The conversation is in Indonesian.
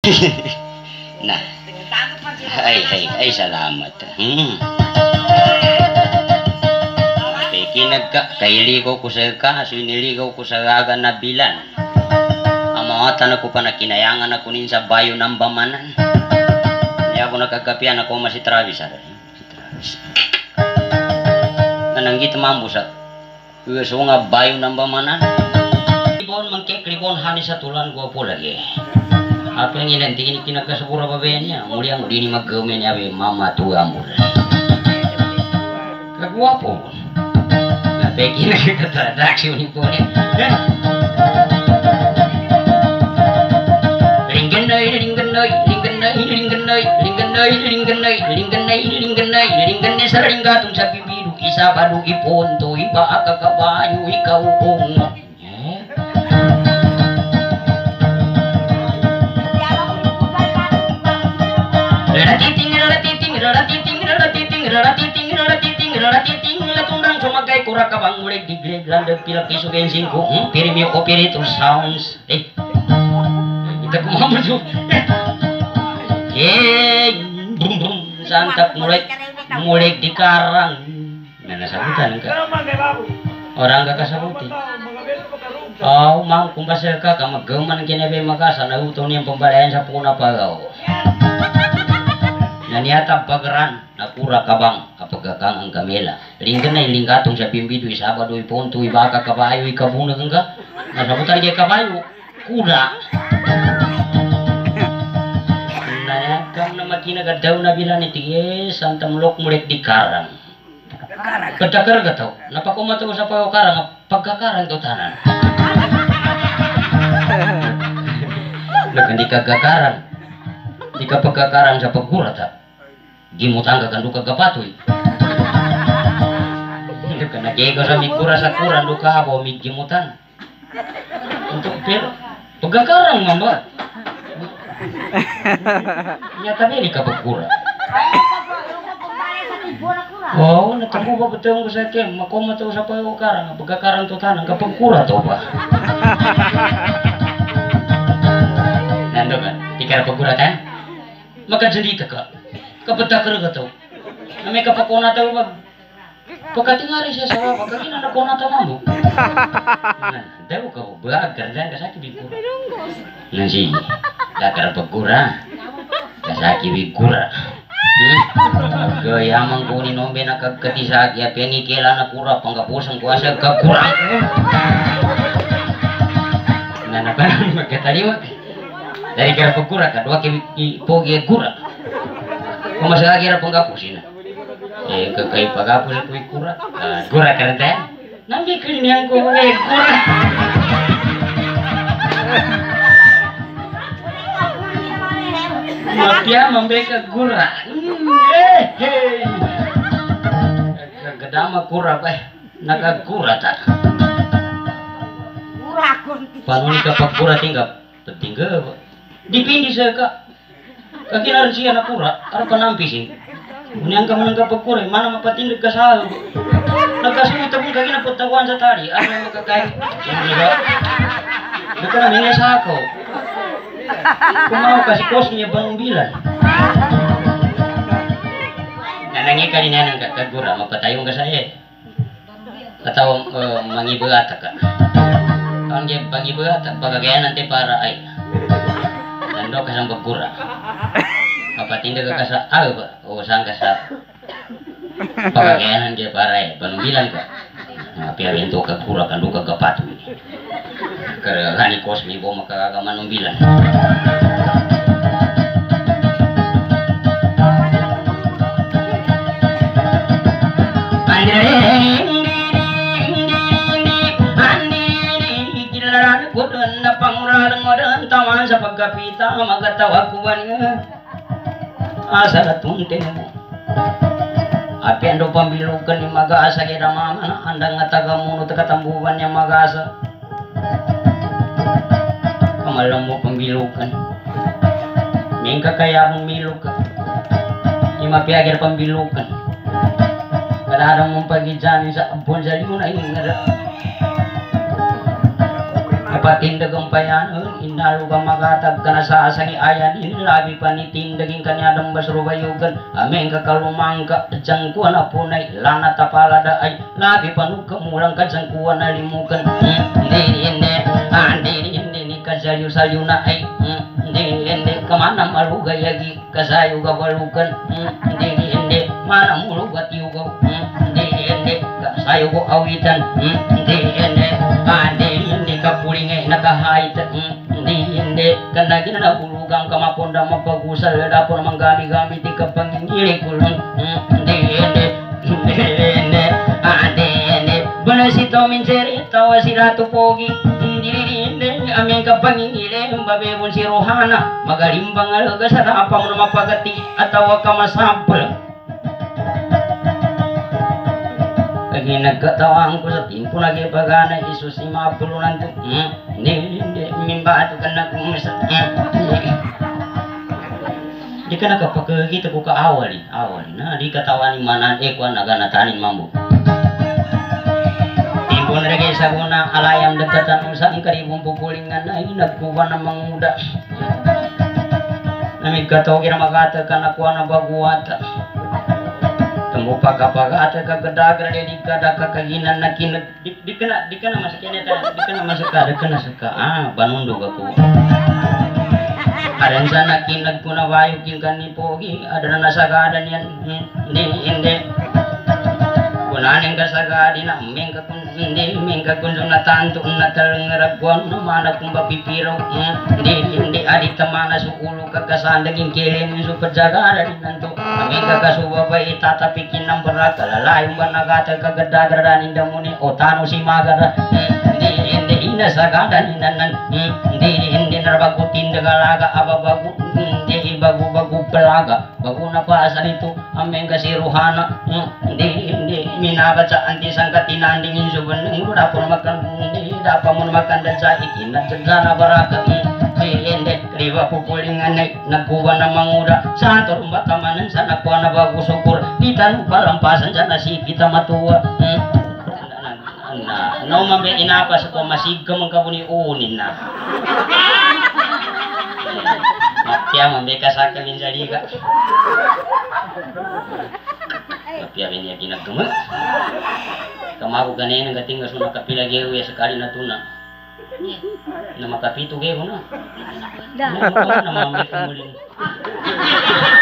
Nah, ay salamat. Peki kailigaw ko sa ka, siniligaw ko sa raga na bilan. Amawatan ako pa na kinayangan ako nin sa bayo ng bamanan. Kaya ako nakagapian ako si Travis. Si Travis. Nananggit mambo sa so nga bayo ng bamanan. Ibon mangkikribon hani sa tulan ko po lagi. Apa yang nanti ini kinakasapura babenya, mulia ngudi ni maggamen ya mama tua mula. Kagwapo. Na peki na katatraksi ni po ni. Ringganay sa ringgatong sa bibiduk isa balu iponto iba akakabayo ikaw ong. Latundang sumagai kurak kabang mulai digleg landep pilak isu gensin ko pirimi operator sounds kita kumama tuh bum bum santak mulai dikarang nana sabutan enggak orang enggak kasabuti oh mau kumbasa ka kamagaman kinebe makasa na utong niyang pembalayan sa puna pagaw naniata pagaran nakura kabang apagakang ang kamela linggan na ilinggatong sa pimbido isabado iponto ibaka kabayo ikabunag nga nasabutan niya kabayo kura nayakam na makinaga daw na bilan iti santa mulok mulik di karang kadakar gataw napakumataw sa pagkakarang pagkakarang to tanan di kagakarang di kapagkakarang sa pagkurata gimutang ka kandu kagapatoy kana kego sa mikura sa kuran duka abo migimutan untuk pero pagkakarang mamba nyata ni kapagkura oh natapo ba betul ko sa kem makomataw sa pagkakarang pagkakarang to tanang kapagkura to ba nando kan dikara pagkuratan makajendita ka kapatakar ka to na may kapakuna tayo mag pagkatingari siya sa pagkakina na kuna tayo mo daw ka ba ganda kasaki bigura nansi dakar pagkura kasaki bigura gayamang kunin nombe na kagkatisaki at pengikila na kura panggapusang kuasa kakurang nanapan magkataliwa dari kira pagkura kadua pogi gura kumasaga kira panggapusin kay pagapus ko ikura gura karanta nambi kiniang ko gura mapya mambeka gura kadama kura ba nagagura ta panuni ka pagkura tinggal dipindi sa ka kakinaran siya na kura ara panampisin unyang ka manang pagkura mana mapatindig ka sa nagkasulit akong kakina pagtawan sa tali ano yung makakain nagkanamin sa ako kumaw kasi kos niya banumbilan nanangi ka rin yan ang kagura mapatayong ka sa iya katawang mangibulata ka ang pangibulata pagkagayan nanti para ay nando ka sa pagkura kapatinda ka sa o saan ka sa pagkagayanan dia para panumbilan ka piyarin to kagkura kandu kagapato kani kosmi bo makakamanumbilan Kudan na panguralang wadan taman sa pagkapita magatawag kuwan nga asa na tuntin mo api ando pambilukan ni mag-asa kaya mama na andang nga tagamunod katambuhan niya mag-asa kamalang mo pambilukan ngayon ka kaya mong milok ka imapiyagir pambilukan kadarang mong pagidyanin sa abon sa liyo na yung nga apa tindagang payan inalu ka makatag kana sa asangi ayan labi panitindaging kanyadang basrubayugan ameng kakalumangka jangkuan apunay lana tapalada ay labi panug kamulang ka jangkuan alimugan hindi kasayu-sayu na ay hindi kamana malugayagi kasayu kabalukan hindi mana mulugat yugaw hindi kasayu ko awitan hindi kapulingay nakahait hindi kanagin na hulugang kamaponda mapagusal dapon manggami-gami di kapangingili kulong hindi banasito minseri tawa sila tupogi hindi aming kapangingili babebon si Rohana magalimbang alaga sa rapang na mapagati at tawa ka masampal lagi nagkatawang ko sa timpo nagipagana isus ni mga pulunan to hindi mimba ito ka na kumisa di ka nakapagkita ko kaawali na di katawa ni manan ekwa naganatanin mambo timpo na lagi sa kuna alayam dagtatan usang karibong pupulingan na nagkuha ng mga muda namigkataw kina magata ka nakuha na baguwata pagkapagata kagadagra di kada kakaginan na kinag di kana masakyan eta di kana masaka banundog ako aran sana kinag ko na wayo king kanipogi ada na nasagadan yan hindi kunaning kasagadi na mengka kun na tanto na talangaragwan na mana kung papipiraw hindi adita mana suulo kagkasandaging kilin yung supadzagaran nanto mengka kasubabay itatapikin ng baraka lalayong ba nagata kagadagradan indamuni o tano si magara hindi inasagadan hindi narabagutin dagalaga ababagu hindi bagu pelaga bagu na paasa nito ameng kasi Rohana hindi minabat sa antisang katinandingin suban mura po makan hindi dapat mo makan dan sa ikin at sana baraka hindi kriwa pupulingan ay nagkuha na manguda sa antor matamanan sa nakuha na bago sukur kita nupalampasan sa nasi kita matuwa no mambe inapas ko masigam ang kabuni unin na Mapia mambe kasaka minjadi ka Mapia bini ginagduma kamago ganen nga tingas mo nakapila gero ya sekali na tuna na makapito gero na na mambe kumulin